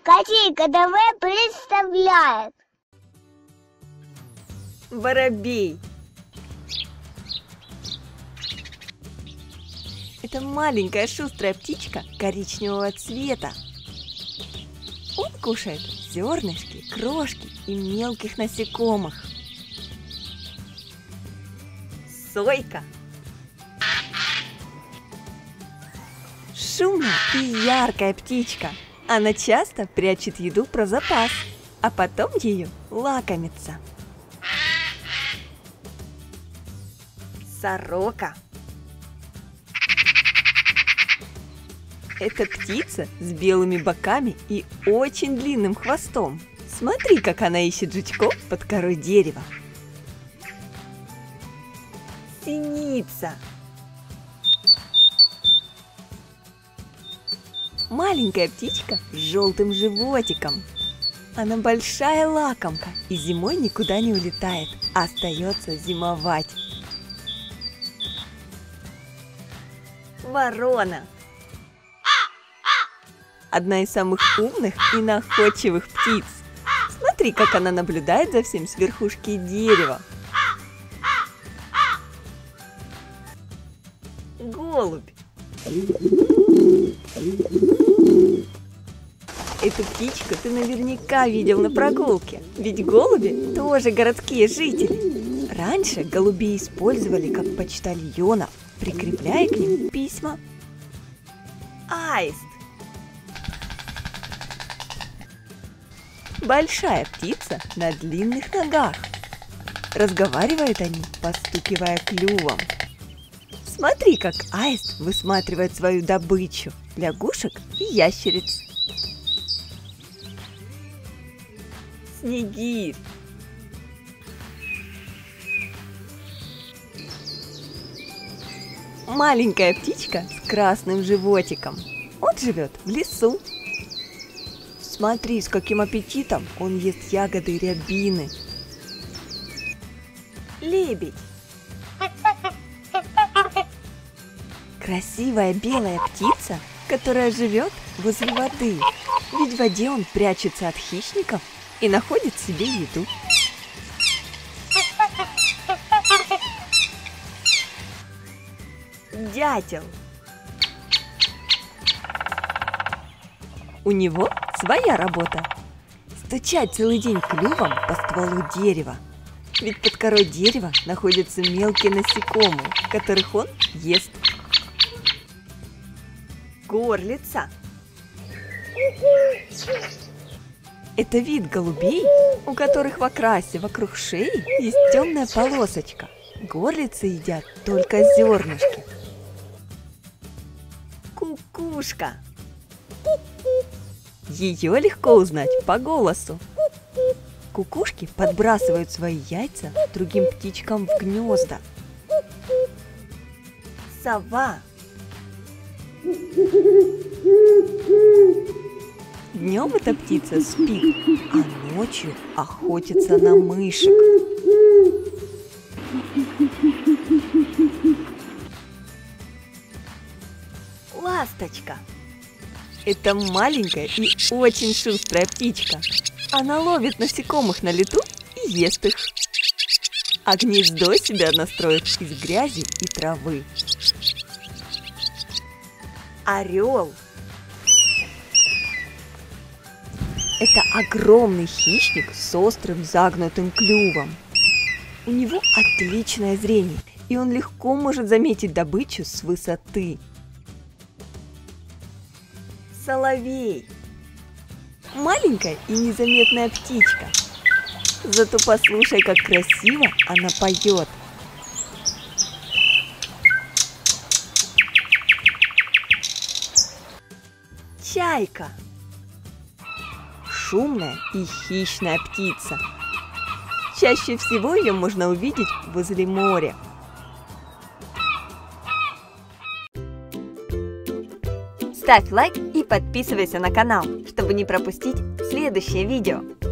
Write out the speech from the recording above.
Котейка ТВ представляет Воробей. Это маленькая шустрая птичка коричневого цвета. Он кушает зернышки, крошки и мелких насекомых. Сойка. Шумная и яркая птичка. Она часто прячет еду про запас, а потом ею лакомится. Сорока. Это птица с белыми боками и очень длинным хвостом. Смотри, как она ищет жучков под корой дерева. Синица. Маленькая птичка с желтым животиком. Она большая лакомка и зимой никуда не улетает, а остается зимовать. Ворона. Одна из самых умных и находчивых птиц. Смотри, как она наблюдает за всем с верхушки дерева. Голубь. Эту птичку ты наверняка видел на прогулке, ведь голуби тоже городские жители. Раньше голубей использовали как почтальонов, прикрепляя к ним письма. Аист. Большая птица на длинных ногах. Разговаривают они, постукивая клювом. Смотри, как аист высматривает свою добычу – лягушек и ящериц. Снегирь. Маленькая птичка с красным животиком. Он живет в лесу. Смотри, с каким аппетитом он ест ягоды рябины. Лебедь. Красивая белая птица, которая живет возле воды. Ведь в воде он прячется от хищников и находит себе еду. Дятел. У него своя работа. Стучать целый день клювом по стволу дерева. Ведь под корой дерева находятся мелкие насекомые, которых он ест. Горлица. Это вид голубей, у которых в окрасе вокруг шеи есть темная полосочка. Горлицы едят только зернышки. Кукушка. Ее легко узнать по голосу. Кукушки подбрасывают свои яйца другим птичкам в гнезда. Сова. Днем эта птица спит, а ночью охотится на мышек. Ласточка. Это маленькая и очень шустрая птичка. Она ловит насекомых на лету и ест их. А гнездо себя она строит из грязи и травы. Орел. Это огромный хищник с острым загнутым клювом. У него отличное зрение, и он легко может заметить добычу с высоты. Соловей. Маленькая и незаметная птичка. Зато послушай, как красиво она поет. Чайка. Шумная и хищная птица. Чаще всего ее можно увидеть возле моря. Ставь лайк и подписывайся на канал, чтобы не пропустить следующее видео.